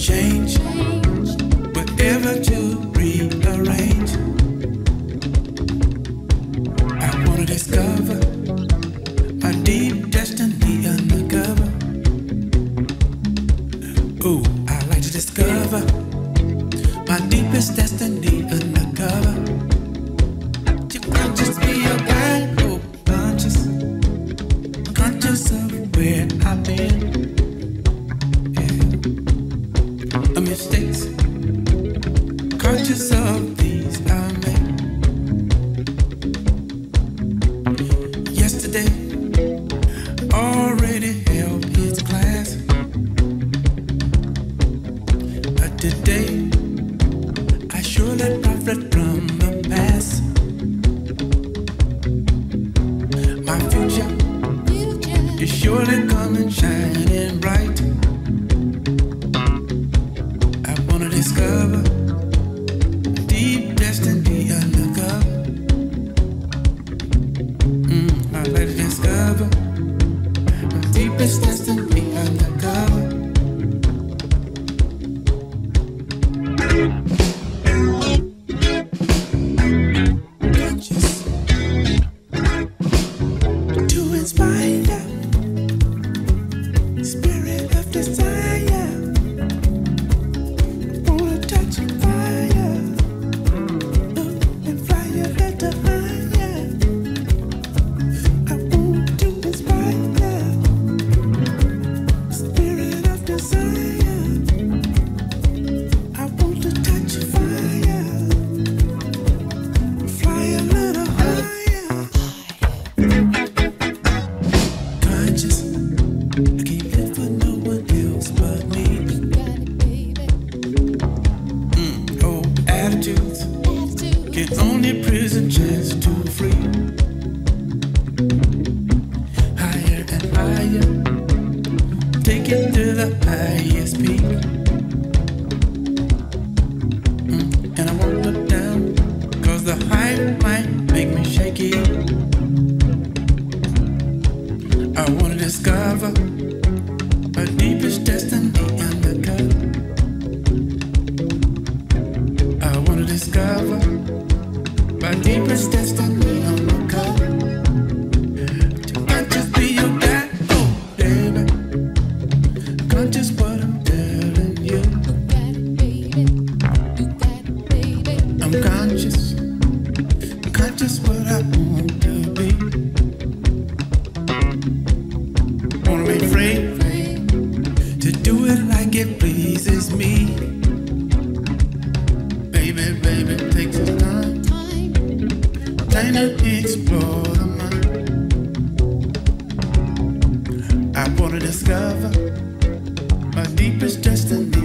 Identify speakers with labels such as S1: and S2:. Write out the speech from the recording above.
S1: change, whatever to rearrange. I wanna discover my deep destiny undercover. Ooh, I like to discover my deepest destiny undercover. You can't just be a guy, oh, conscious of where I've been. Yeah. Mistakes, conscious of these I made. Yesterday already held its class, but today I surely profit from the past. My future is surely coming shining bright. I wanna discover deep destiny undercover. I like to discover my deepest destiny undercover. Conscious to inspire, spirit of desire. Wanna touch fire, and fly a little higher. I want to inspire, spirit of desire. I want to touch fire, fly a little higher. Conscious, I can't live for no one else but me. Oh, attitudes get only prison chance to free. Higher and higher, take it to the highest peak. And I won't look down, 'cause the height might make me shaky. I wanna discover my deepest destiny undercover. I wanna discover my deepest destiny undercover. Can't just be your guy, oh baby. Can't just what I'm telling you. I'm conscious, conscious what I want to be. Wanna be free to do it like it pleases me. Baby, baby, take some time to explore the mind. I wanna discover my deepest destiny